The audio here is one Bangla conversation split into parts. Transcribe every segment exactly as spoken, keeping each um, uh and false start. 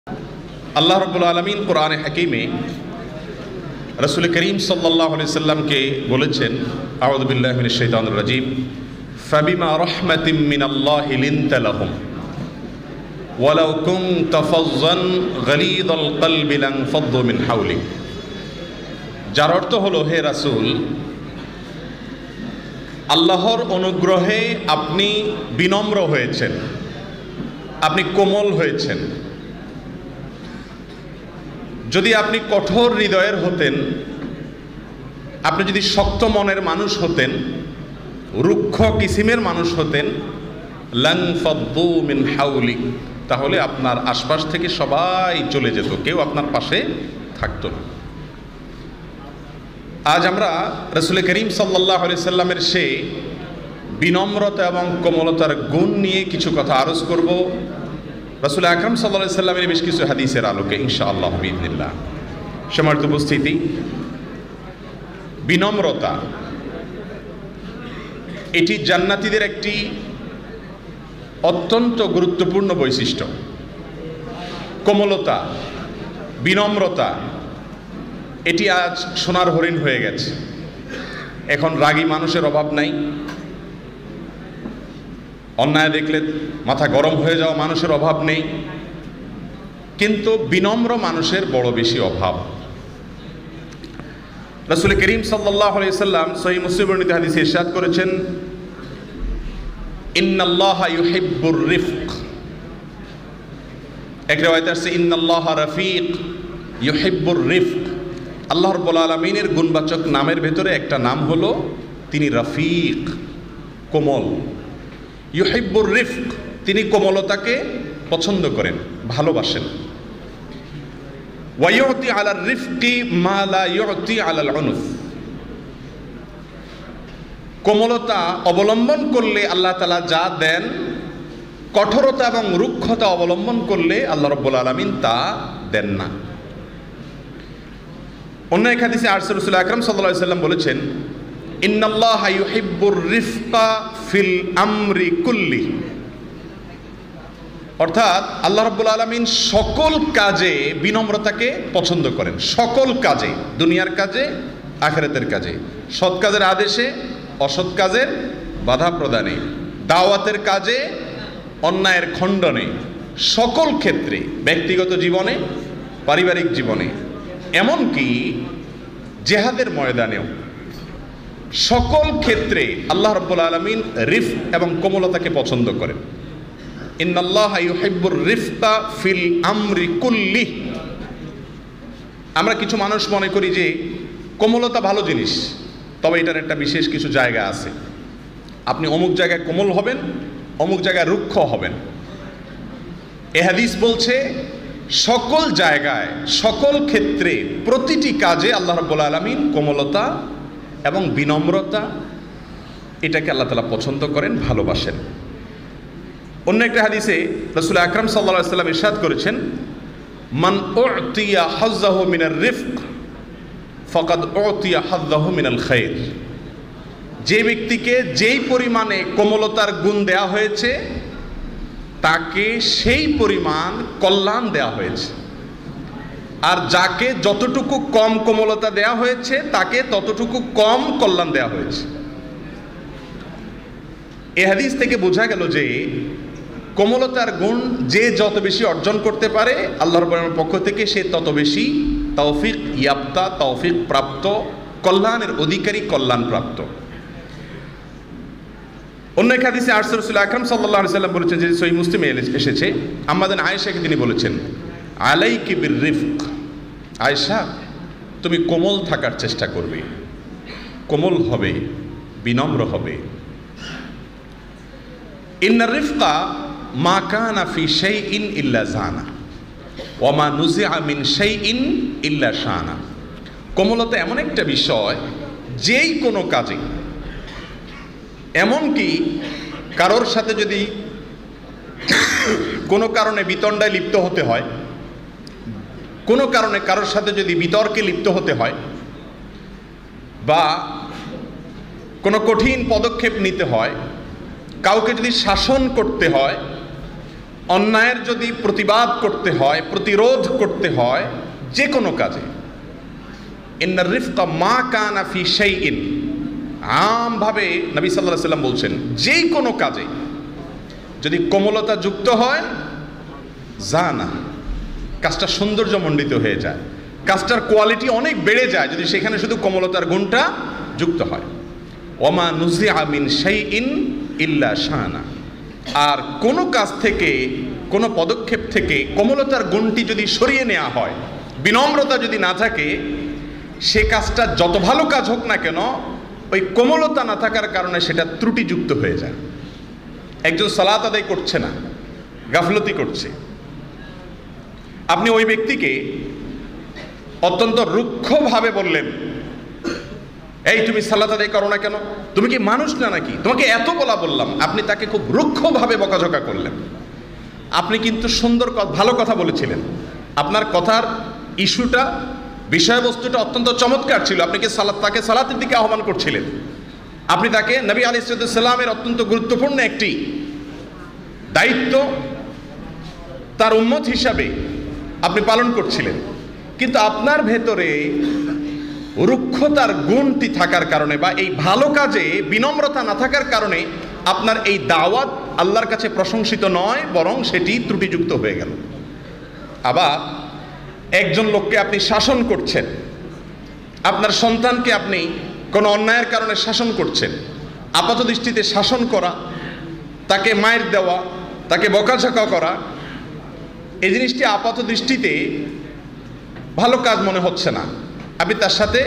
আল্লাহ রাব্বুল আলামিন কোরআনে হাকিমে রাসূল করিম সাল্লাল্লাহু আলাইহি সাল্লামকে বলেছেন, আউযু বিল্লাহি মিনাশ শাইতানির রাজীম, ফাবিমা রাহমাতিম মিনাল্লাহি লিনতা লাহুম ওয়ালাউ কুনতা ফাযযান গালিযাল কলবি লানফাদ্দু মিন হাওলিক। যার অর্থ হলো, হে রাসূল, আল্লাহর অনুগ্রহে আপনি বিনম্র হয়েছেন, আপনি কোমল হয়েছেন। যদি আপনি কঠোর হৃদয়ের হতেন, আপনি যদি শক্ত মনের মানুষ হতেন, রুক্ষ কিসিমের মানুষ হতেন, লানফাদ্দু মিন হাওলিক, তাহলে আপনার আশপাশ থেকে সবাই চলে যেত, কেউ আপনার পাশে থাকতো না। আজ আমরা রাসূল করিম সাল্লাল্লাহু আলাইহি সাল্লামের সে বিনম্রতা এবং কোমলতার গুণ নিয়ে কিছু কথা আরজ করব রাসূল আকরাম সাল্লাল্লাহু আলাইহি সাল্লামের বেশ কিছু হাদিসের আলোকে ইনশাআল্লাহ বিইذনিল্লাহ। সম্মানিত উপস্থিতি, বিনম্রতা এটি জান্নাতীদের একটি অত্যন্ত গুরুত্বপূর্ণ বৈশিষ্ট্য। কোমলতা, বিনম্রতা এটি আজ সোনার হরিণ হয়ে গেছে। এখন রাগী মানুষের অভাব নাই, অন্যায় দেখলে মাথা গরম হয়ে যাওয়া মানুষের অভাব নেই, কিন্তু বিনম্র মানুষের বড় বেশি অভাব। রাসূল করিম সাল্লাল্লাহু আলাইহি সাল্লাম সহিহ মুসলিম বর্ণিত হাদিসে ইরশাদ করেছেন, ইন্নাল্লাহা ইউহিব্বুর রিফক। এক riwayat আছে ইন্নাল্লাহা রাফিক ইউহিব্বুর রিফক। আল্লাহ রাব্বুল আলামিনের গুণবাচক নামের ভেতরে একটা নাম হলো তিনি রাফিক, কোমল। ইউহিব্বুর রিফক, তিনি কোমলতাকে পছন্দ করেন, ভালোবাসেন। ওয়া ইউতি আলার রিফকি মা লা ইউতি আলাল উনুফ। কোমলতা অবলম্বন করলে আল্লাহ তাআলা যা দেন, কঠোরতা এবং রুক্ষতা অবলম্বন করলে আল্লাহ রাব্বুল আলামিন তা দেন না। অন্য এক হাদিসে রাসূল আকরাম সাল্লাল্লাহু আলাইহি সাল্লাম বলেছেন, ইন্নাল্লাহা ইউহিব্বুর রিফকা ফিল আমরি কুল্লি। অর্থাৎ আল্লাহ রাব্বুল আলামিন সকল কাজে বিনম্রতাকে পছন্দ করেন, সকল কাজে, দুনিয়ার কাজে, আখিরাতের কাজে, সৎ কাজের আদেশে, অসৎ কাজের বাধা প্রদানে, দাওয়াতের কাজে, অন্যায়ের খণ্ডনে, সকল ক্ষেত্রে, ব্যক্তিগত জীবনে, পারিবারিক জীবনে, এমনকি জেহাদের ময়দানেও, সকল ক্ষেত্রে আল্লাহ রাব্বুল আলামিন রিফ এবং কোমলতাকে পছন্দ করেন। ইন্নাল্লাহা ইউহিব্বুর রিফকা ফিল আমরি কুল্লি। আমরা কিছু মানুষ মনে করি যে কোমলতা ভালো জিনিস, তবে এটার একটা বিশেষ কিছু জায়গা আছে। আপনি অমুক জায়গায় কোমল হবেন, অমুক জায়গায় রুক্ষ হবেন। এ হাদিস বলছে সকল জায়গায়, সকল ক্ষেত্রে, প্রতিটি কাজে আল্লাহ রাব্বুল আলামিন কোমলতা এবং বিনম্রতা এটাকে আল্লাহ তাআলা পছন্দ করেন, ভালোবাসেন। অন্য একটা হাদিসে রাসূল আকরাম সাল্লাল্লাহু আলাইহি সাল্লাম ইরশাদ করেছেন, মান উতিয়া হাজ্জাহু মিনার রিফক ফাকাদ উতিয়া হাজ্জাহু মিনাল খায়র। যে ব্যক্তিকে যেই পরিমাণে কোমলতার গুণ দেয়া হয়েছে, তাকে সেই পরিমাণ কল্যাণ দেয়া হয়েছে। আর যাকে যতটুকু কম কোমলতা দেয়া হয়েছে, তাকে ততটুকু কম কল্যাণ দেয়া হয়েছে। এই হাদিস থেকে বোঝা গেল যে কোমলতার গুণ যে যত বেশি অর্জন করতে পারে, আল্লাহর রাব্বুল পক্ষ থেকে সে তত বেশি তৌফিক ইয়াপ্তা, তৌফিক প্রাপ্ত, কল্যাণের অধিকারী, কল্যাণ প্রাপ্ত। অন্য এক হাদিসে রাসূল আকরাম সাল্লাল্লাহু আলাইহি সাল্লাম বলেছেন, যে সহিহ মুসলিমে এসেছে, আমাদের আয়েশাকে তিনি বলেছেন, আলাইকি বির রিফক। আয়েশা, তুমি কোমল থাকার চেষ্টা করবে, কোমল হবে, বিনম্র হবে। ইন্নার রিফকা মা কানা ফি শাইইন ইল্লা জানা ওয়া মা নুজিআ মিন শাইইন ইল্লা শানা। কোমলতা এমন একটা বিষয়, যেই কোনো কাজে, এমনকি কারোর সাথে যদি কোনো কারণে বিতণ্ডায় লিপ্ত হতে হয়, কোনো কারণে কারোর সাথে যদি বিতর্কে লিপ্ত হতে হয়, বা কোনো কঠিন পদক্ষেপ নিতে হয়, কাউকে যদি শাসন করতে হয়, অন্যায়ের যদি প্রতিবাদ করতে হয়, প্রতিরোধ করতে হয় যে কোনো কাজে, ইন্নার রিফকা মা কানা ফি শাইইন, আমভাবে নবী সাল্লাল্লাহু আলাইহি সাল্লাম বলছেন যে কোনো কাজে যদি কোমলতা যুক্ত হয়, জানা, কাজটা সৌন্দর্যমণ্ডিত হয়ে যায়, কাজটার কোয়ালিটি অনেক বেড়ে যায় যদি সেখানে শুধু কোমলতার গুণটা যুক্ত হয়। ওমা নুজিআ মিন শাইইন ইল্লা শানা, আর কোনো কাজ থেকে, কোনো পদক্ষেপ থেকে কোমলতার গুণটি যদি সরিয়ে নেওয়া হয়, বিনম্রতা যদি না থাকে, সে কাজটা যত ভালো কাজ হোক না কেন, ওই কোমলতা না থাকার কারণে সেটা ত্রুটিযুক্ত হয়ে যায়। একজন সালাত আদায় করছে না, গাফলতি করছে, আপনি ওই ব্যক্তিকে অত্যন্ত রুক্ষভাবে বললেন, এই তুমি সালাত আদায় করো না কেন, তুমি কি মানুষ না নাকি, তোমাকে এত বলা বললাম, আপনি তাকে খুব রুক্ষভাবে বকাঝকা করলেন। আপনি কিন্তু সুন্দর ভালো কথা বলেছিলেন, আপনার কথার ইস্যুটা, বিষয়বস্তুটা অত্যন্ত চমৎকার ছিল, আপনি কি সালাত তাকে সালাতের দিকে আহ্বান করছিলেন, আপনি তাকে নবী আলাইহিস সালামের অত্যন্ত গুরুত্বপূর্ণ একটি দায়িত্ব তার উম্মত হিসাবে আপনি পালন করছিলেন, কিন্তু আপনার ভেতরে রুক্ষতার গুণটি থাকার কারণে বা এই ভালো কাজে বিনম্রতা না থাকার কারণে আপনার এই দাওয়াত আল্লাহর কাছে প্রশংসিত নয়, বরং সেটি ত্রুটিযুক্ত হয়ে গেল। আবার একজন লোককে আপনি শাসন করছেন, আপনার সন্তানকে আপনি কোনো অন্যায়ের কারণে শাসন করছেন, আপাত দৃষ্টিতে শাসন করা, তাকে মায়ের দেওয়া, তাকে বকাঝকা করা, এই জিনিসটি আপাত দৃষ্টিতে ভালো কাজ মনে হচ্ছে না, আপনি তার সাথে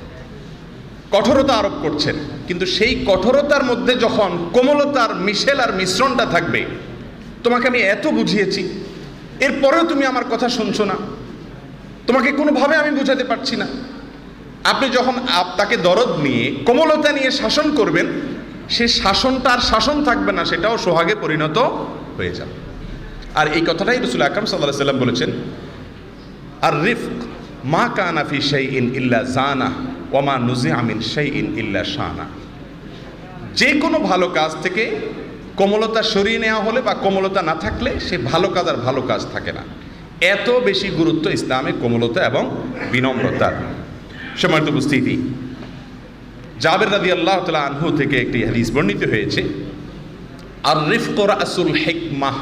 কঠোরতা আরোপ করছেন, কিন্তু সেই কঠোরতার মধ্যে যখন কোমলতার মিশেল আর মিশ্রণটা থাকবে, তোমাকে আমি এত বুঝিয়েছি, এরপরেও তুমি আমার কথা শুনছো না, তোমাকে কোনোভাবে আমি বুঝাতে পারছি না, আপনি যখন তাকে দরদ নিয়ে কোমলতা নিয়ে শাসন করবেন, সে শাসনটা আর শাসন থাকবে না, সেটাও সোহাগে পরিণত হয়ে যাবে। আর এই কথাটাই রাসূল আকরাম সাল্লাল্লাহু আলাইহি ওয়াসাল্লাম বলেছেন, আর রিফক মা কানা ফি শাইইন ইল্লা জানা ওয়া মা নুজিআ মিন শাইইন ইল্লা শানা। যে কোনো ভালো কাজ থেকে কোমলতা সরিয়ে নেওয়া হলে বা কোমলতা না থাকলে সে ভালো কাজ আর ভালো কাজ থাকে না। এত বেশি গুরুত্ব ইসলামে কোমলতা এবং বিনম্রতার। সম্মানিত উপস্থিতি, জাবের রাদিয়াল্লাহু তাআলা আনহু থেকে একটি হাদিস বর্ণিত হয়েছে, আর রিফক রাসুল হিকমাহ,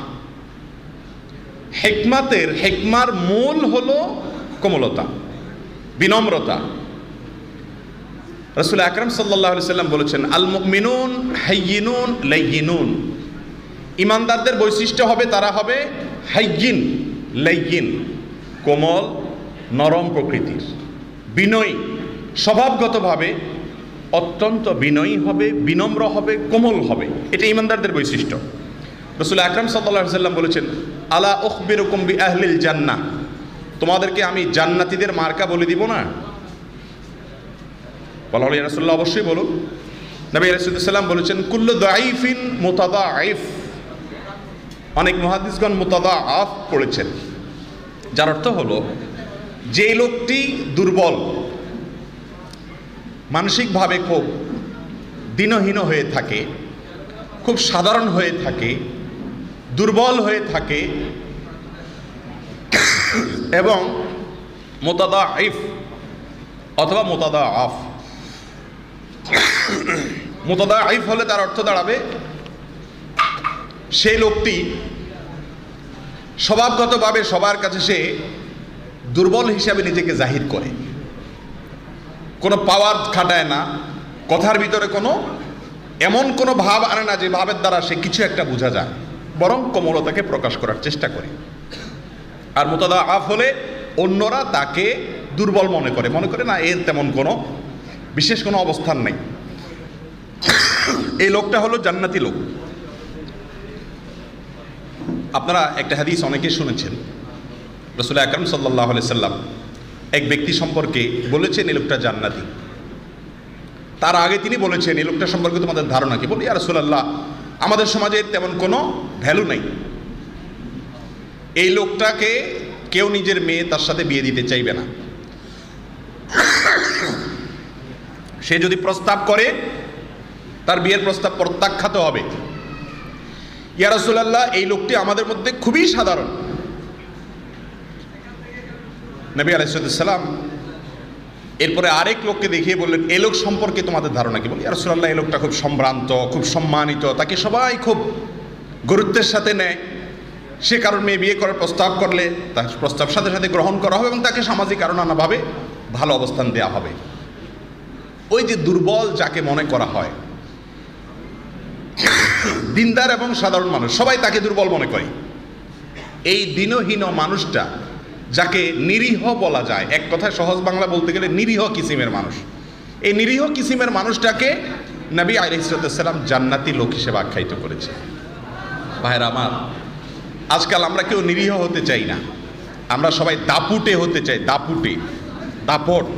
হিকমাতের হিকমার মূল হলো কোমলতা, বিনম্রতা। রাসূল আকরাম সাল্লাল্লাহু আলাইহি সাল্লাম বলেছেন, আল মুমিনুন হাইয়িনুন লাইয়িনুন, ইমানদারদের বৈশিষ্ট্য হবে তারা হবে হাইয়িন লাইয়িন, কোমল নরম প্রকৃতির, বিনয়ী, স্বভাবগতভাবে অত্যন্ত বিনয়ী হবে, বিনম্র হবে, কোমল হবে, এটা ইমানদারদের বৈশিষ্ট্য। রাসূল আকরাম সাল্লাল্লাহু আলাইহি সাল্লাম বলেছেন, আলা উখবিরুকুম বিআহলিল জান্নাহ, তোমাদেরকে আমি জান্নাতীদের মার্কা বলে দিব না? বলা হলো, ইয়া রাসূলুল্লাহ অবশ্যই বলুন। নবী আলাইহিস সালাম বলেছেন, কুল্লু দাঈফিন মুতাদাঈফ, অনেক মুহাদ্দিসগণ মুতাদাআফ পড়েছেন, যার অর্থ হলো যে লোকটি দুর্বল, মানসিকভাবে খুব দীনহীন হয়ে থাকে, খুব সাধারণ হয়ে থাকে, দুর্বল হয়ে থাকে এবং মুতাদাঈফ অথবা মুতাদাআফ, মুতাদাঈফ হলে তার অর্থ দাঁড়াবে সেই লোকটি স্বভাবগতভাবে সবার কাছে সে দুর্বল হিসাবে নিজেকে জাহির করে, কোনো পাওয়ার খাটায় না, কথার ভিতরে কোনো এমন কোনো ভাব আনে না যে ভাবের দ্বারা সে কিছু একটা বোঝা যায়, বরং কোমলতাকে প্রকাশ করার চেষ্টা করে। আর মুতাদাআফ হলে অন্যরা তাকে দুর্বল মনে করে, মনে করে না এর তেমন কোনো বিশেষ কোনো অবস্থান নেই। এই লোকটা হলো জান্নাতি লোক। আপনারা একটা হাদিস অনেকে শুনেছেন, রাসূল আকরাম সাল্লাল্লাহু আলাইহি সাল্লাম এক ব্যক্তি সম্পর্কে বলেছেন এই লোকটা জান্নাতি। তার আগে তিনি বলেছেন এই লোকটা সম্পর্কে তোমাদের ধারণা কি? বলি, ইয়া রাসূলুল্লাহ, আমাদের সমাজে তেমন কোনো ভ্যালু নেই, এই লোকটাকে কেউ নিজের মেয়ে তার সাথে বিয়ে দিতে চাইবে না, সে যদি প্রস্তাব করে তার বিয়ের প্রস্তাব প্রত্যাখ্যাত হবে, ইয়া রাসূলুল্লাহ, এই লোকটি আমাদের মধ্যে খুবই সাধারণ। নবী আলাইহিস সালাম এরপরে আরেক লোককে দেখিয়ে বললেন, এ লোক সম্পর্কে তোমাদের ধারণা কি? বলি, ইয়া রাসূলুল্লাহ, এই লোকটা খুব সম্ভ্রান্ত, খুব সম্মানিত, তাকে সবাই খুব গুরুত্বের সাথে নেয়। সে কারণ মেয়ে বিয়ে করার প্রস্তাব করলে তার প্রস্তাব সাথে সাথে গ্রহণ করা হবে এবং তাকে সামাজিক কারণ নানাভাবে ভালো অবস্থান দেওয়া হবে। ওই যে দুর্বল যাকে মনে করা হয়, দিনদার এবং সাধারণ মানুষ সবাই তাকে দুর্বল মনে করে। এই দীনহীন মানুষটা, যাকে নিরীহ বলা যায়, এক কথায় সহজ বাংলা বলতে গেলে নিরীহ কিসিমের মানুষ, এই নিরীহ কিসিমের মানুষটাকে নবী আলাইহিস সালাম জান্নাতি লোক হিসেবে আখ্যায়িত করেছে। ভাইরা আমার, আজকাল আমরা কেউ নিরীহ হতে চাই না, আমরা সবাই দাপুটে হতে চাই, দাপুটে, দাপট।